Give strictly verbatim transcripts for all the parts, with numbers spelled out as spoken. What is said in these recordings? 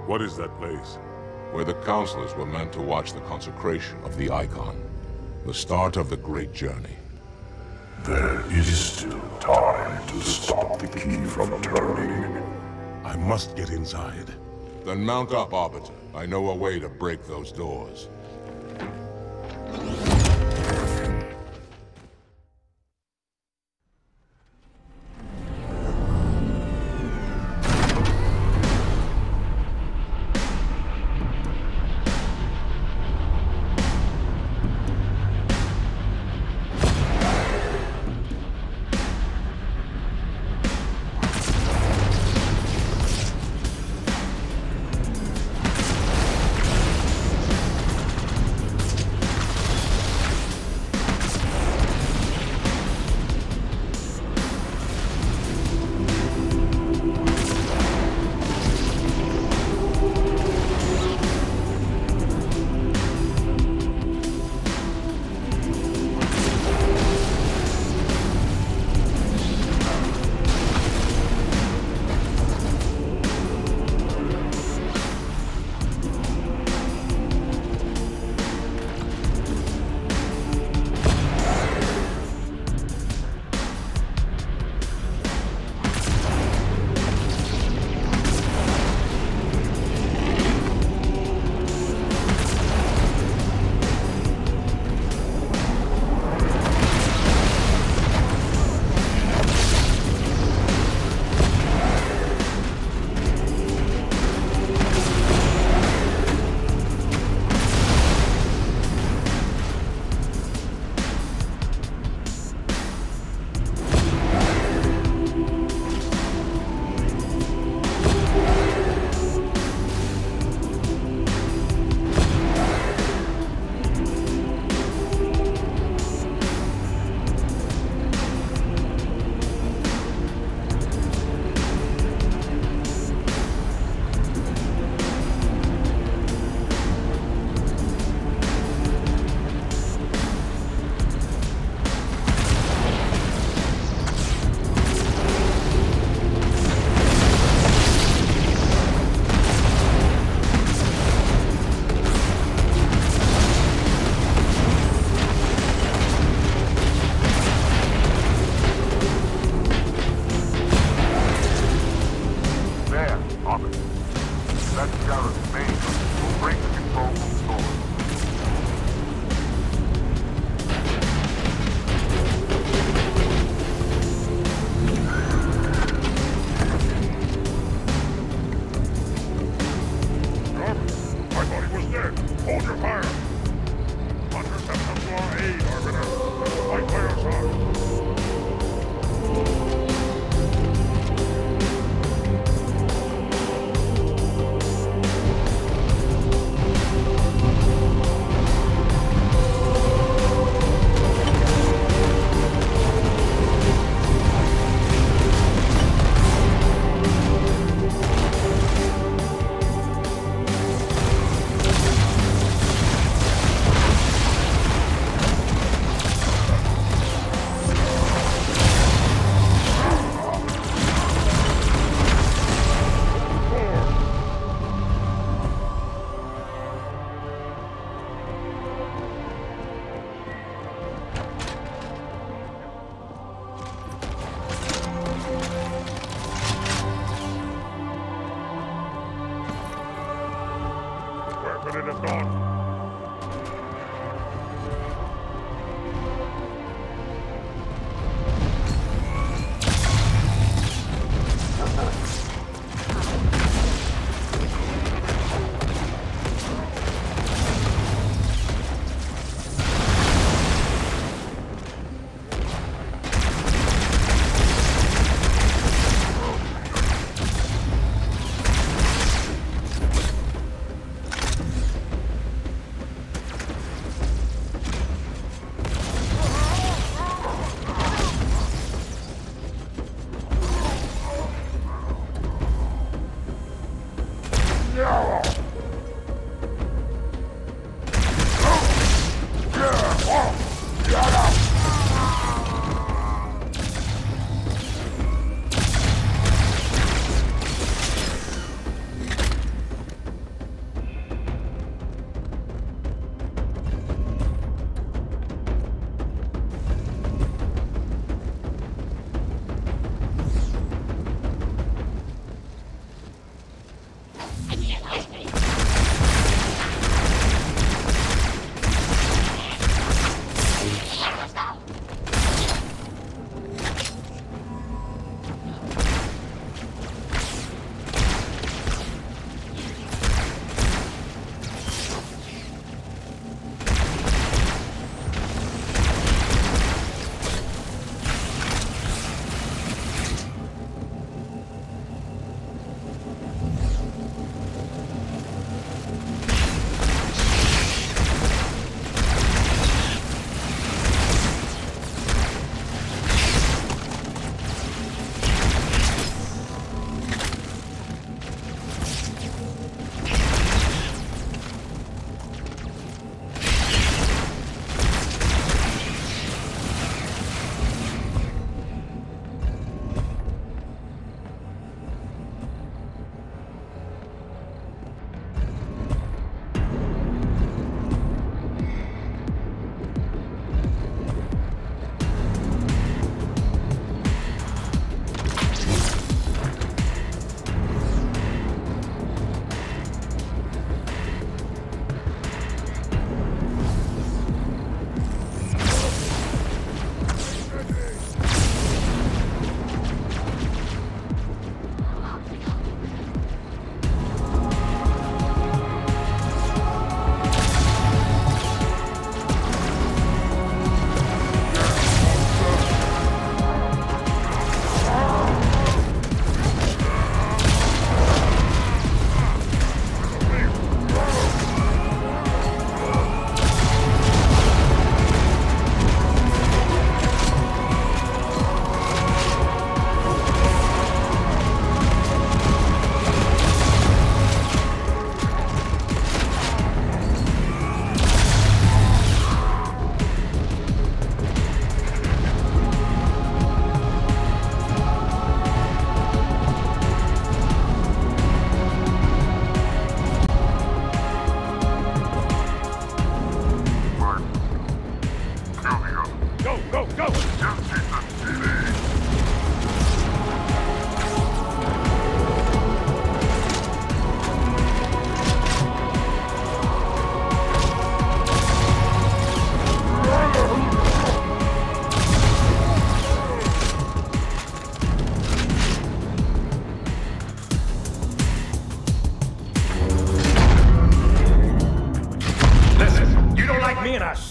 What is that place? Where the counselors were meant to watch the consecration of the Icon. The start of the Great Journey. There is still time to stop the key from turning. I must get inside. Then mount up, Arbiter. I know a way to break those doors.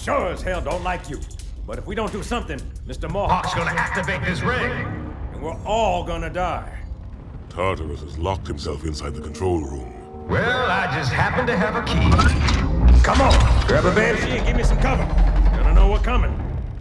sure as hell don't like you. But if we don't do something, Mister Mohawk's gonna activate this ring. And we're all gonna die. Tartarus has locked himself inside the control room. Well, I just happen to have a key. Come on, grab a banshee and give me some cover. Gonna know what's coming.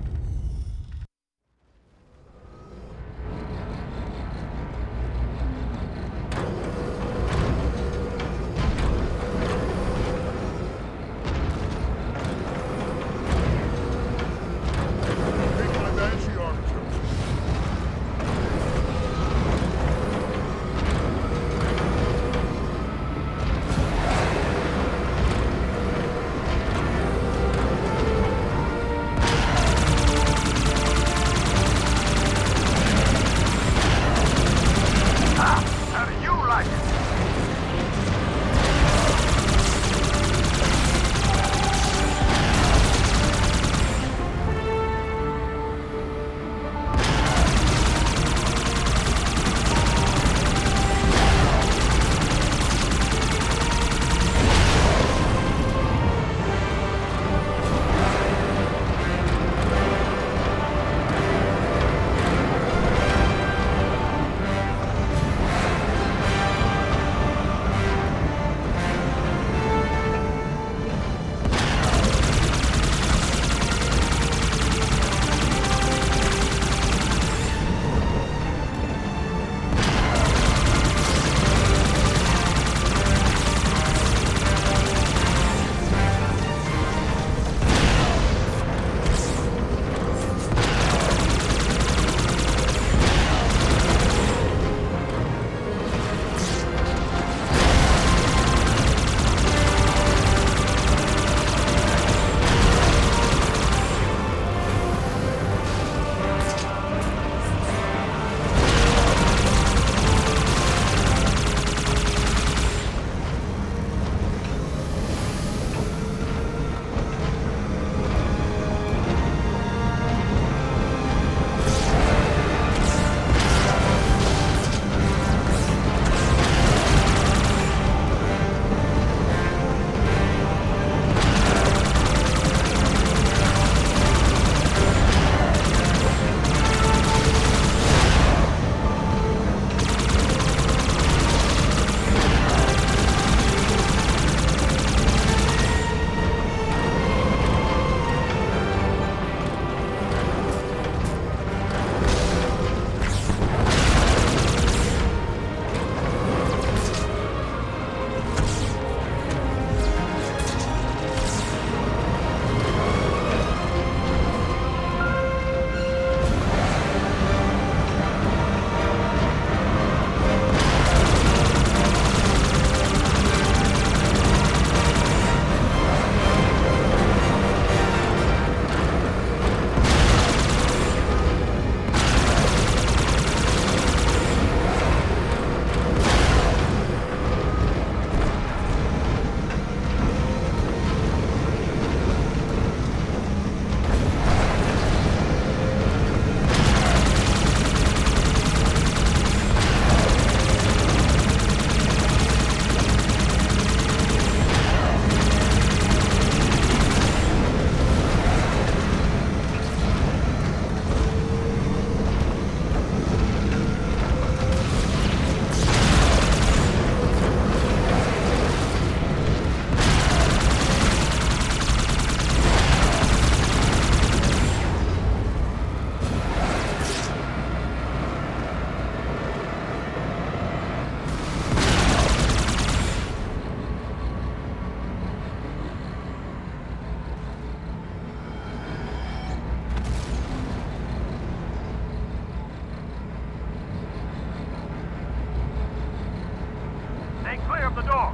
Clear of the door.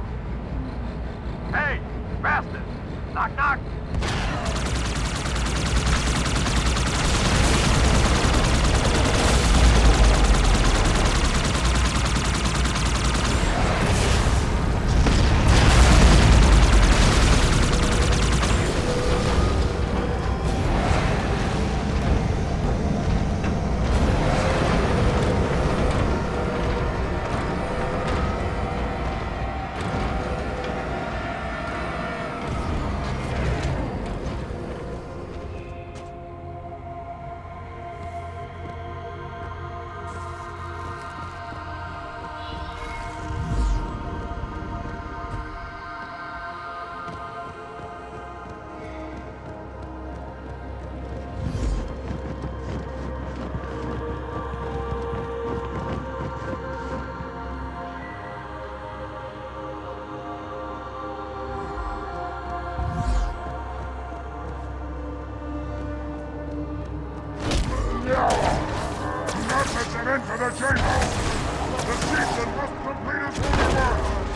Hey, bastard! Knock, knock! the chamber! The chieftain must complete his holy work!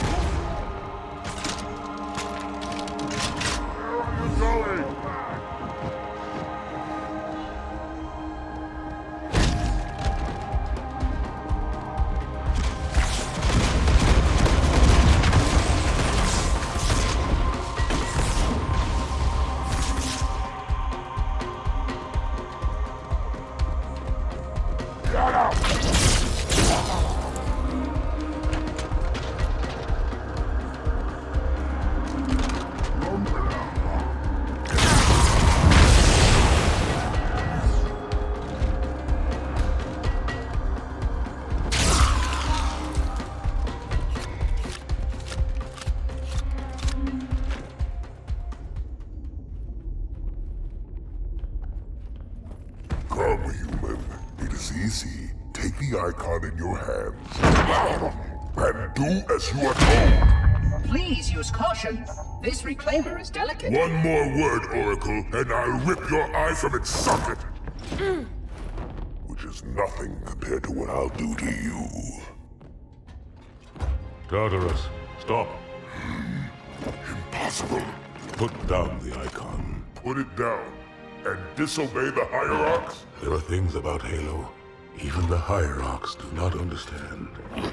Where are you going? Come, human. It is easy. Take the icon in your hands. And do as you are told. Please use caution. This reclaimer is delicate. One more word, Oracle, and I'll rip your eye from its socket. Which is nothing compared to what I'll do to you. Tartarus, stop. Impossible. Put down the icon. Put it down and disobey the Hierarchs? There are things about Halo even the Hierarchs do not understand.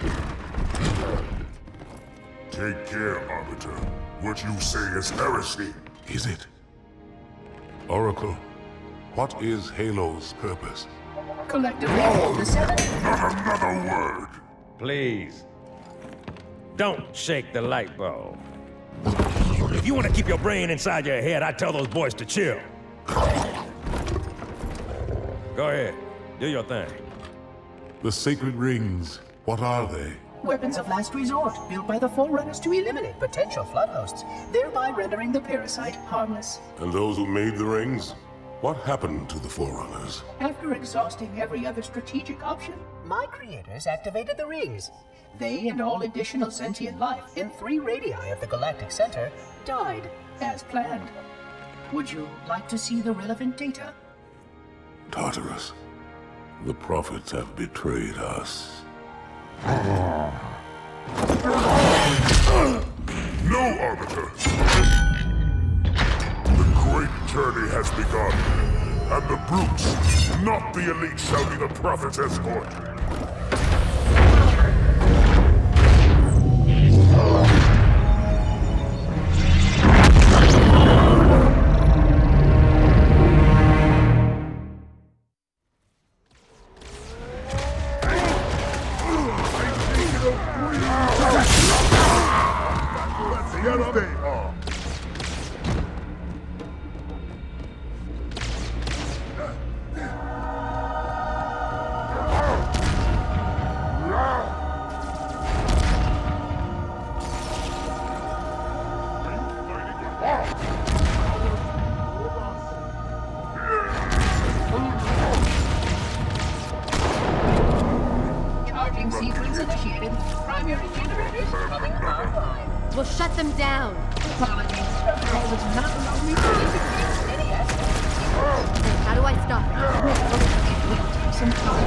Take care, Arbiter. What you say is heresy. Is it? Oracle, what is Halo's purpose? Collectively, the seven... Not another word! Please. Don't shake the light bulb. If you want to keep your brain inside your head, I tell those boys to chill. Go ahead. Do your thing. The sacred rings, what are they? Weapons of last resort, built by the Forerunners to eliminate potential flood hosts, thereby rendering the parasite harmless. And those who made the rings? What happened to the Forerunners? After exhausting every other strategic option, my creators activated the rings. They and all additional sentient life in three radii of the galactic center died as planned. Would you like to see the relevant data? Tartarus, the prophets have betrayed us. No, Arbiter! The great journey has begun, and the brutes, not the elite, shall be the prophet's escort. Yes, they are. Charging sequence initiated. Primary generators coming online. We'll shut them down. Apologies. Protocol does not allow me to interfere in any aspect. How do I stop it? It will take some time.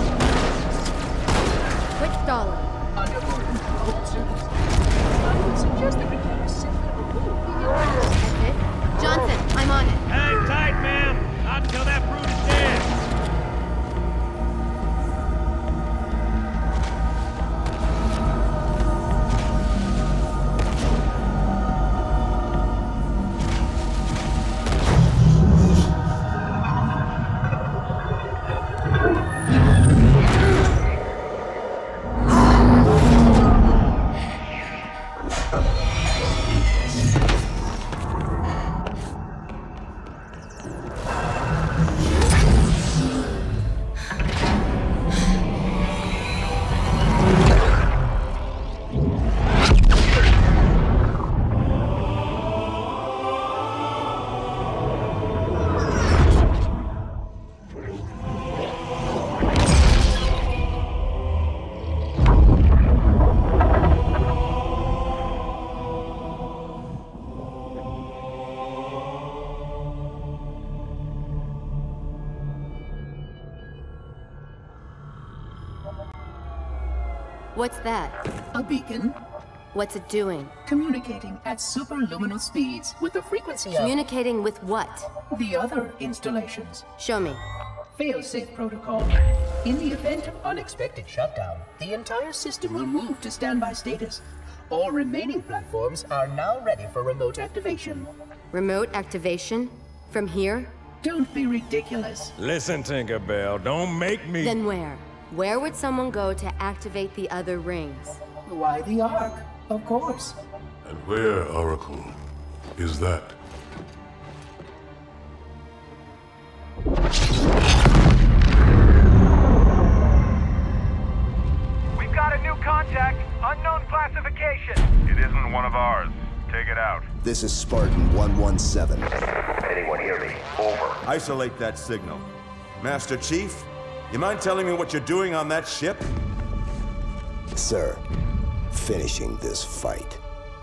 Quit stalling. Under more controlled circumstances, I would suggest that we can simply remove the device. That's it? Johnson, I'm on it. Hang tight, ma'am. Not until that brute is dead. What's that? A beacon, What's it doing? communicating at superluminal speeds with the frequency of Communicating with what? the other installations. Show me. Fail-safe protocol. In the event of unexpected shutdown, the entire system will move to standby status. All remaining platforms are now ready for remote activation. Remote activation? From here? Don't be ridiculous. Listen, Tinkerbell, don't make me... Then where? Where would someone go to activate the other rings? Why the Ark? Of course. And where, Oracle, is that? We've got a new contact. Unknown classification. It isn't one of ours. Take it out. This is Spartan one one seven. Anyone hear me? Over. Isolate that signal. Master Chief, you mind telling me what you're doing on that ship? Sir, finishing this fight.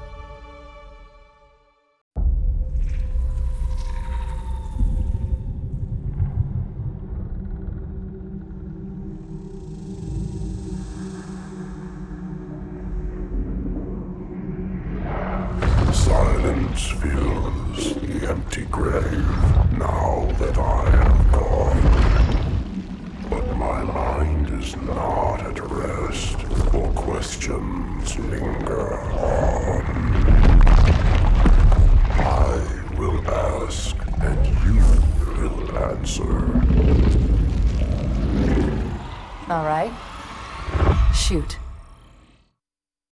Silence fills the empty grave now that I am gone. But my mind is not at rest, for questions linger on. I will ask, and you will answer. All right. Shoot.